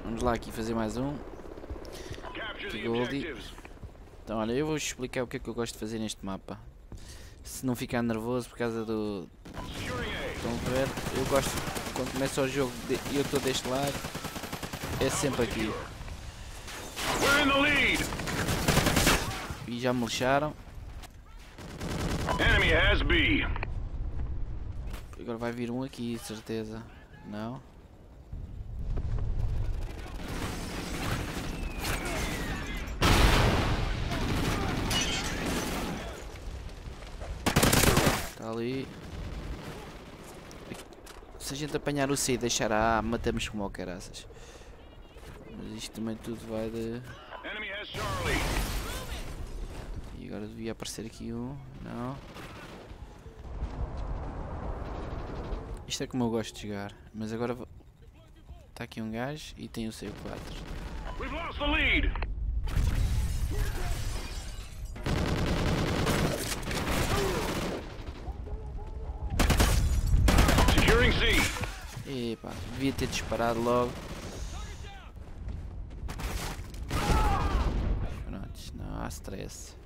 Vamos lá aqui fazer mais um. Goldie. Então olha, eu vou explicar o que é que eu gosto de fazer neste mapa. Se não ficar nervoso por causa do... Estão a ver? Eu gosto, quando começa o jogo e eu estou deste lado, é sempre aqui. E já me lixaram. Agora vai vir um aqui, de certeza. Não? Está ali. Se a gente apanhar o C e deixar a A, matamos como o caraças. Mas isto também tudo vai de... E agora devia aparecer aqui um. Não. Isto é como eu gosto de jogar. Mas agora... Está aqui um gajo e tem o C4. Epá, devia ter disparado logo. Pronto, não há stress.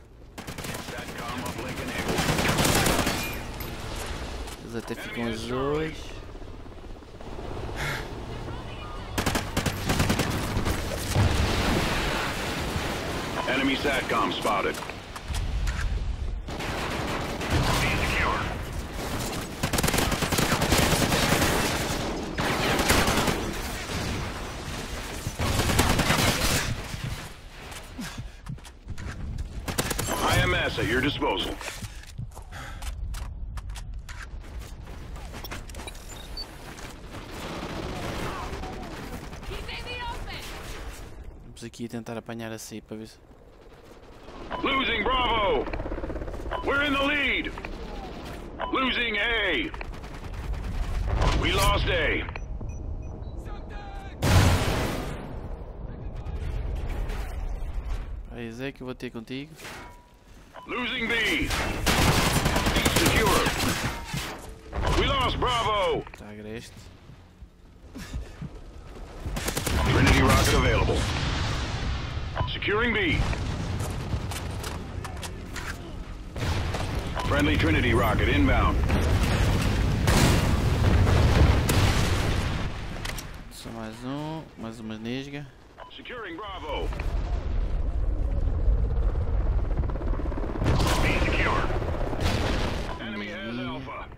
Eles até ficam azuis. Enemy SATCOM spotted. IMS at your disposal. Vamos aqui a tentar apanhar a C para ver se... Losing Bravo! We're in the lead! Losing A! We lost A! Aí Zé, que eu vou ter contigo. Losing B! B secure! We lost Bravo! Está agreste. Trinity rocket available. Securing B. Friendly Trinity rocket inbound. Só mais uma nesga. Securing Bravo. B secure. Enemy has Alpha.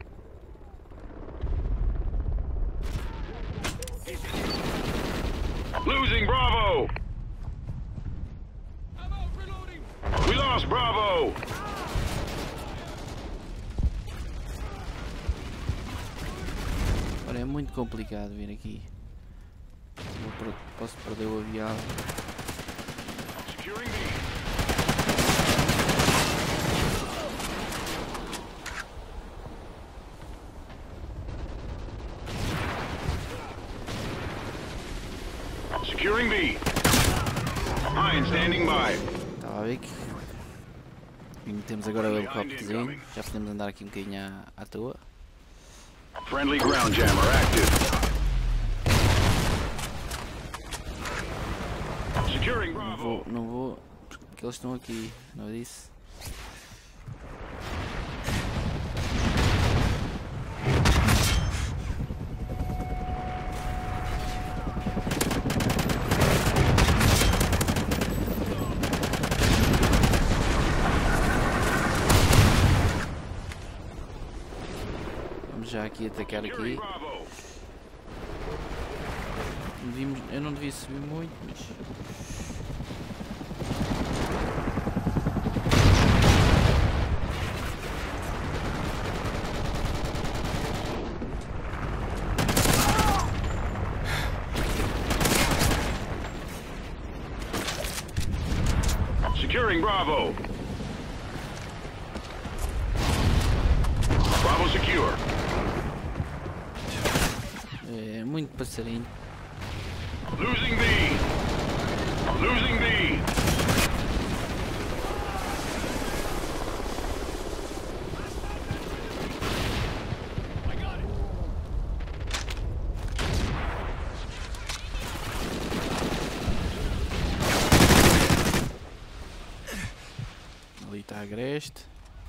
Losing Bravo. We lost Bravo. Ora, é muito complicado vir aqui. Posso perder o avião. Securing B. Securing B. Mine standing by. Estava a ver que... Temos agora o helicópterozinho. Já podemos andar aqui um bocadinho à toa. Friendly ground jammer active. Securing Bravo. Não vou, porque eles estão aqui, não é disso? Vamos já aqui atacar aqui. Eu não devia subir muito, mas... Securing Bravo. Bravo secure. É muito passarinho. Losing B. Losing B. Está agreste.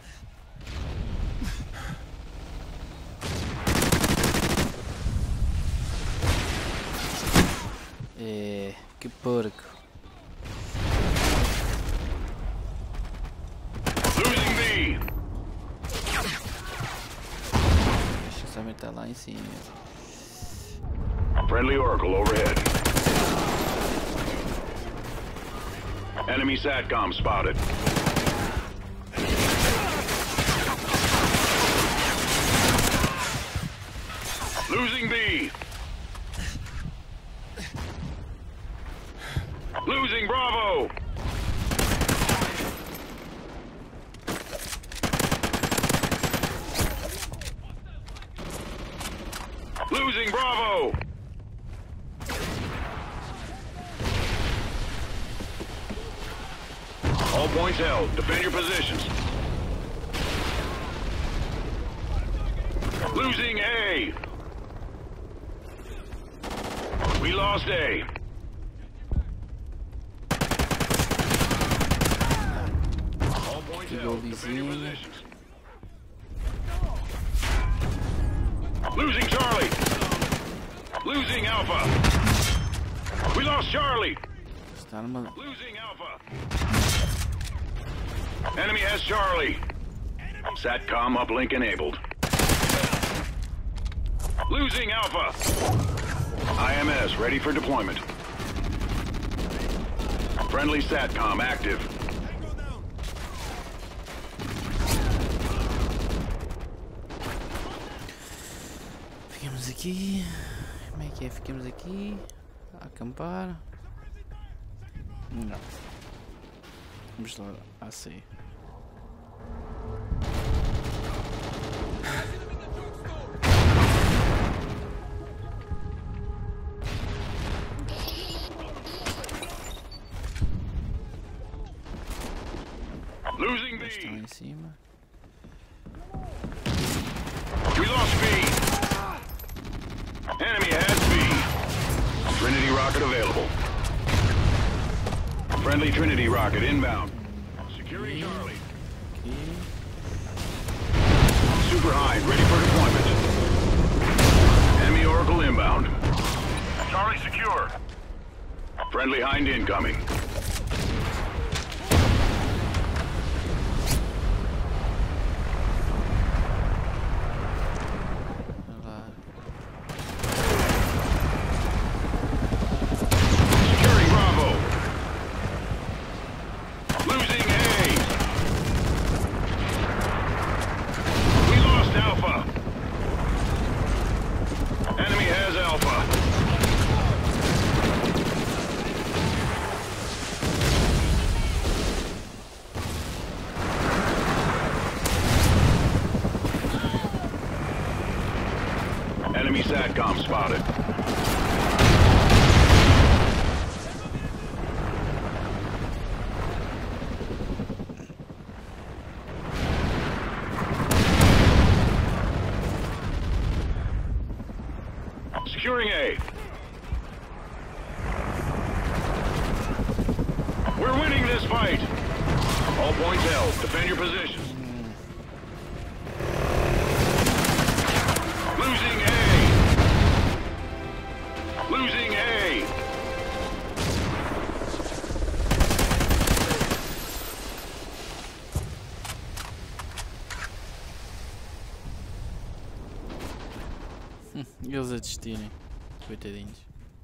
É, que porco. Losing B. Deixa eu só meter lá em cima. Friendly Oracle overhead. Enemy SATCOM spotted. Losing B. Losing Bravo. Losing Bravo. All points held. Defend your positions. Losing A. We lost A. All points held. Defend your positions. Losing Charlie. Losing Alpha. We lost Charlie. Está numa... Losing Alpha. Enemy has Charlie. SATCOM uplink enabled. Losing Alpha. IMS ready for deployment. Friendly SATCOM active. Ficamos aqui. Como é que é? Ficamos aqui a acampar. Não. Vamos lá a sair. Losing B. Estão em cima. We lost B. Enemy has B. Trinity rocket available. Friendly Trinity rocket inbound. Securing Charlie. Aqui. Super Hind ready for deployment. Enemy Oracle inbound. Charlie secure. Friendly Hind incoming. Lá. Securing Bravo. Losing A. We lost Alpha. Enemy has Alpha. Enemy SATCOM spotted. Securing A. We're winning this fight. All points held. Defend your positions. Losing A. Losing A. E eles a desistirem. Coitadinhos.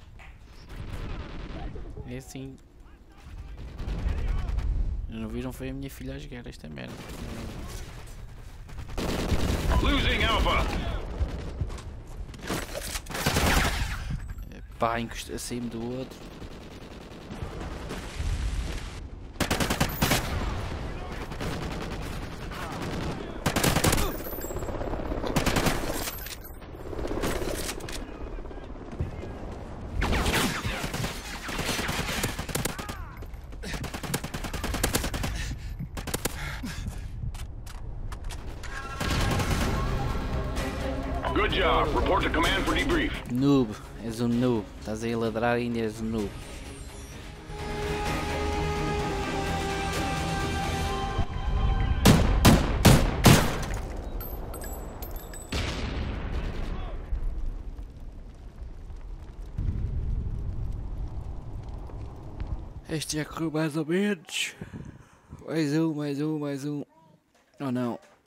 É assim. Não viram? Foi a minha filha a jogar esta merda. Losing Alpha. Pá, saí-me do outro. Good job. Report to command for debrief. Noob, és um noob. Estás aí a ladrar e ainda és um noob. Este já correu mais ou menos. Mais um. Oh não.